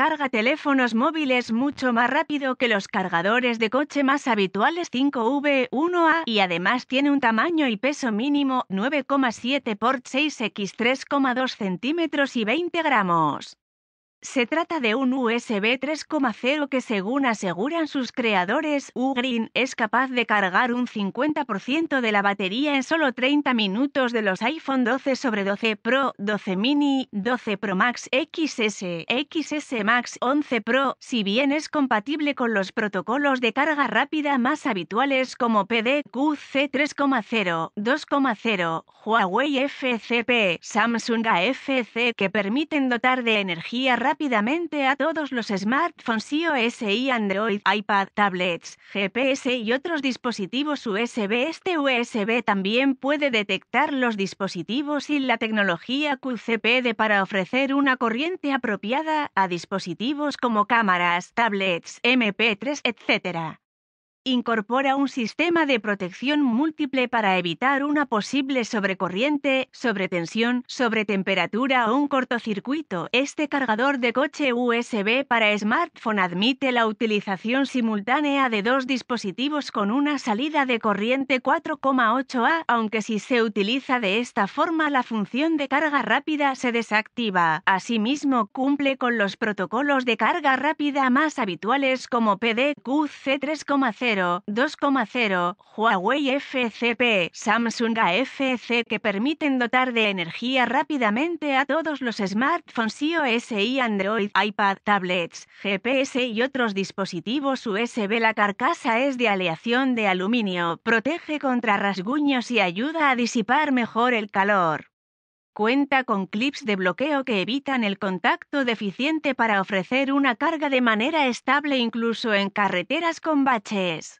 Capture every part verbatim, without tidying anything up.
carga teléfonos móviles mucho más rápido que los cargadores de coche más habituales cinco V uno A y además tiene un tamaño y peso mínimo nueve coma siete por seis por tres coma dos centímetros y veinte gramos. Se trata de un U S B tres punto cero que, según aseguran sus creadores, Ugreen, es capaz de cargar un cincuenta por ciento de la batería en solo treinta minutos de los iPhone doce sobre doce Pro, doce Mini, doce Pro Max X S, X S Max, once Pro, si bien es compatible con los protocolos de carga rápida más habituales como P D Q C tres punto cero, dos punto cero, Huawei F C P, Samsung A F C, que permiten dotar de energía rápida rápidamente a todos los smartphones iOS y Android, iPad, tablets, G P S y otros dispositivos U S B. Este U S B también puede detectar los dispositivos sin la tecnología Q C P D para ofrecer una corriente apropiada a dispositivos como cámaras, tablets, M P tres, etcétera. Incorpora un sistema de protección múltiple para evitar una posible sobrecorriente, sobretensión, sobretemperatura o un cortocircuito. Este cargador de coche U S B para smartphone admite la utilización simultánea de dos dispositivos con una salida de corriente cuatro coma ocho A, aunque si se utiliza de esta forma la función de carga rápida se desactiva. Asimismo, cumple con los protocolos de carga rápida más habituales como P D Q C tres punto cero, dos punto cero, Huawei F C P, Samsung A F C, que permiten dotar de energía rápidamente a todos los smartphones iOS y Android, iPad, tablets, G P S y otros dispositivos U S B. La carcasa es de aleación de aluminio, protege contra rasguños y ayuda a disipar mejor el calor. Cuenta con clips de bloqueo que evitan el contacto deficiente para ofrecer una carga de manera estable incluso en carreteras con baches.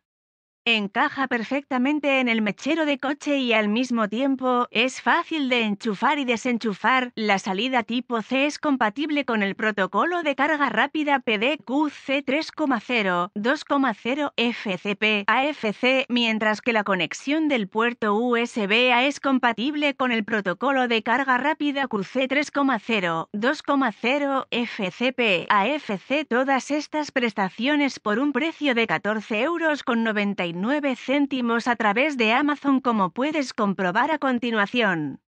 Encaja perfectamente en el mechero de coche y al mismo tiempo es fácil de enchufar y desenchufar. La salida tipo C es compatible con el protocolo de carga rápida P D Q C tres punto cero, dos punto cero, F C P, A F C, mientras que la conexión del puerto U S B A es compatible con el protocolo de carga rápida Q C tres punto cero, dos punto cero, F C P, A F C. Todas estas prestaciones por un precio de catorce euros con noventa y nueve céntimos a través de Amazon, como puedes comprobar a continuación.